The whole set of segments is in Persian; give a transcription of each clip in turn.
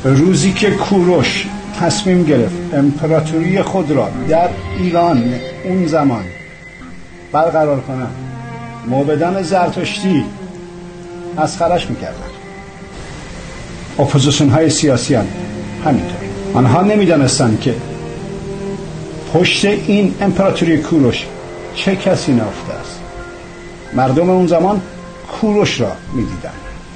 روزی که کوروش تصمیم گرفت امپراتوری خود را در ایران اون زمان برقرار کنند، موبدان زرتشتی مسخرش میکردن. اپوزیسیون های سیاسی هم همینطور. آنها نمیدانستند که پشت این امپراتوری کوروش چه کسی نهفته است. مردم اون زمان کوروش را میدیدند.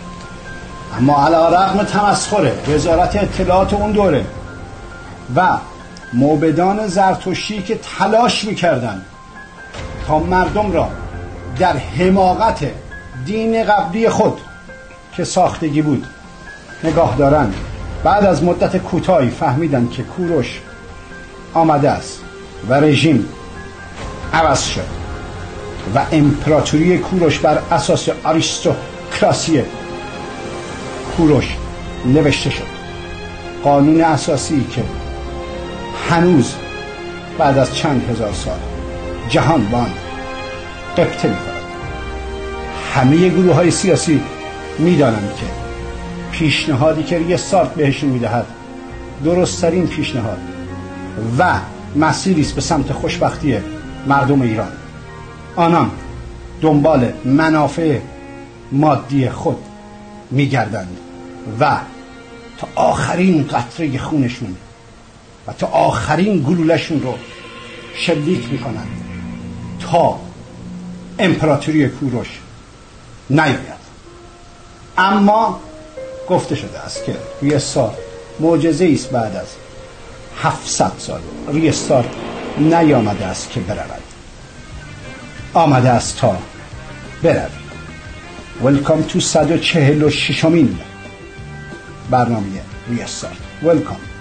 اما علی‌رغم تمسخر وزارت اطلاعات اون دوره و موبدان زرتشتی که تلاش میکردند تا مردم را در حماقت دین قبلی خود که ساختگی بود نگاه دارند، بعد از مدت کوتاهی فهمیدند که کوروش آمده است و رژیم عوض شد و امپراتوری کوروش بر اساس آریستوکراسی کوروش نوشته شد. قانون اساسی که هنوز بعد از چند هزار سال جهان با آن قبطه می‌کند. همه گروه های سیاسی می‌دانند که پیشنهادی که ریستارت بهشون می‌دهد درست‌ترین پیشنهاد و مسیری است به سمت خوشبختی مردم ایران. آنان دنبال منافع مادی خود می‌گردند و تا آخرین قطره خونشون و تا آخرین گلوله‌شون رو شلیک می‌کنند تا امپراتوری کوروش نیاید. اما گفته شده است که ریستارت معجزه‌ای است. بعد از 700 سال ریستارت نیامده است که برود، آمده است تا برود. ویلکام تو 146مین برنامه ریستارت. ویلکام.